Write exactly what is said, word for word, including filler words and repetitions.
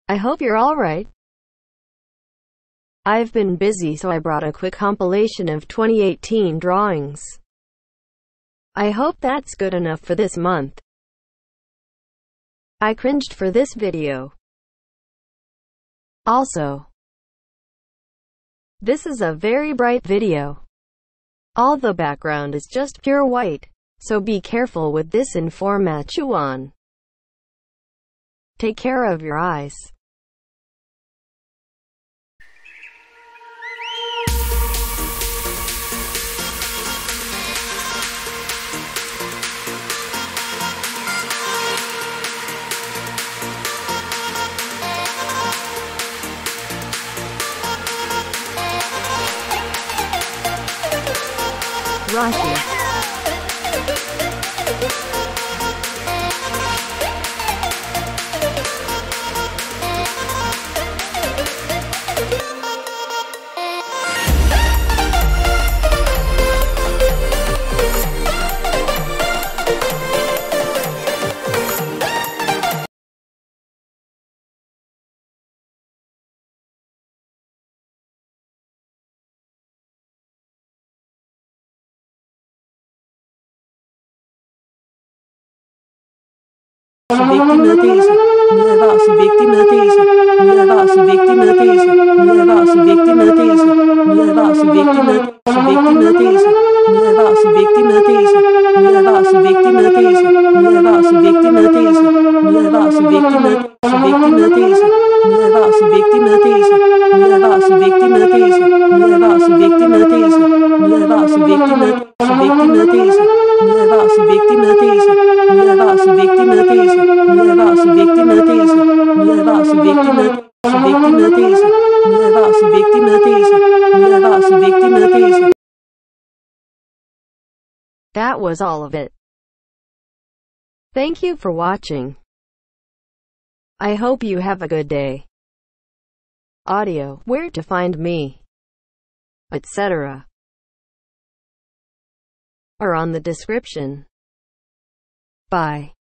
I hope you're alright. I've been busy, so I brought a quick compilation of twenty eighteen drawings. I hope that's good enough for this month. I cringed for this video. Also, this is a very bright video. All the background is just pure white, so be careful with this in Format Chuan. Take care of your eyes. Rashi. Vigtig meddelelse. Nødvarsel vigtig meddelelse. Nødvarsel vigtig meddelelse. Nødvarsel vigtig meddelelse. Nødvarsel vigtig meddelelse. Nødvarsel vigtig meddelelse. Nødvarsel vigtig meddelelse. Nødvarsel vigtig meddelelse. Nødvarsel vigtig meddelelse. Nødvarsel vigtig meddelelse. Nødvarsel vigtig meddelelse. Nødvarsel vigtig meddelelse. Nødvarsel vigtig meddelelse. Nødvarsel vigtig meddelelse. Nødvarsel vigtig meddelelse. Nødvarsel vigtig meddelelse. Nødvarsel vigtig meddelelse. Nødvarsel vigtig meddelelse. Nødvarsel vigtig meddelelse. That was all of it. Thank you for watching. I hope you have a good day. Audio, where to find me, et cetera are on the description. Bye.